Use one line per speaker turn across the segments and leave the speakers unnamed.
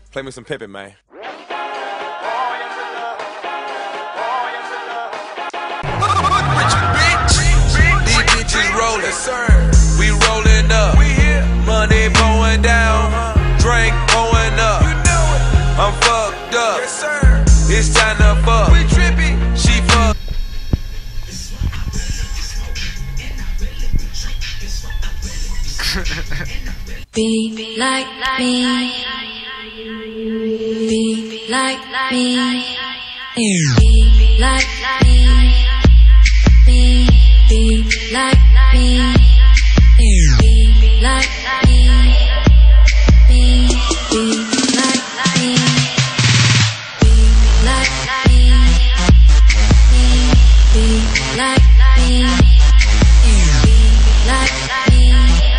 Play me some Pippin, man.
These bitches rolling, we rolling up. Money blowing down, drink blowing up. I'm fucked up. It's time to fuck. She fuck.
Be like me. Be like me. Be like me. Be like me. Be like me. Be like me. Be like me. Be like me. Be like me.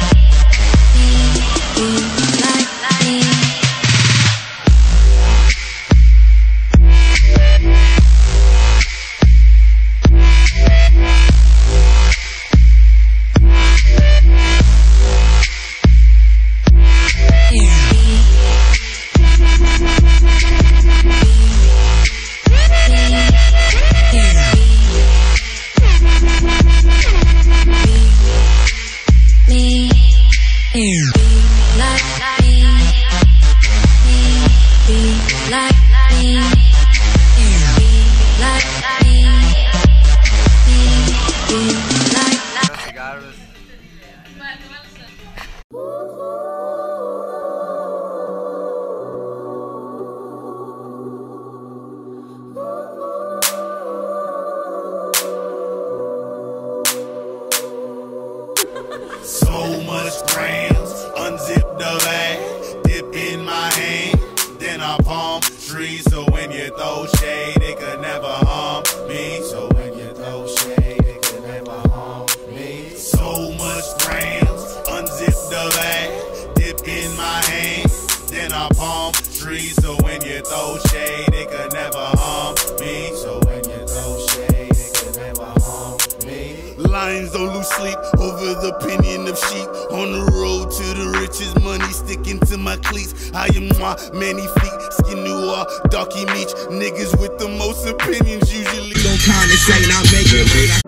So much grams, unzip the bag, dip in my hand, then I palm trees. So when you throw shade, it could never harm me. So when you throw shade, it could never harm me. So much grams, unzip the bag, dip in my hand, then I palm trees. So when you throw shade, it could never harm me. So when you throw shade, it could never harm me. Lions don't lose sleep over the opinion of sheep. On the road to the riches, money sticking to my cleats. I am moi, many feet, skin noir, darky meat. Niggas with the most opinions usually don't condensate, not make it.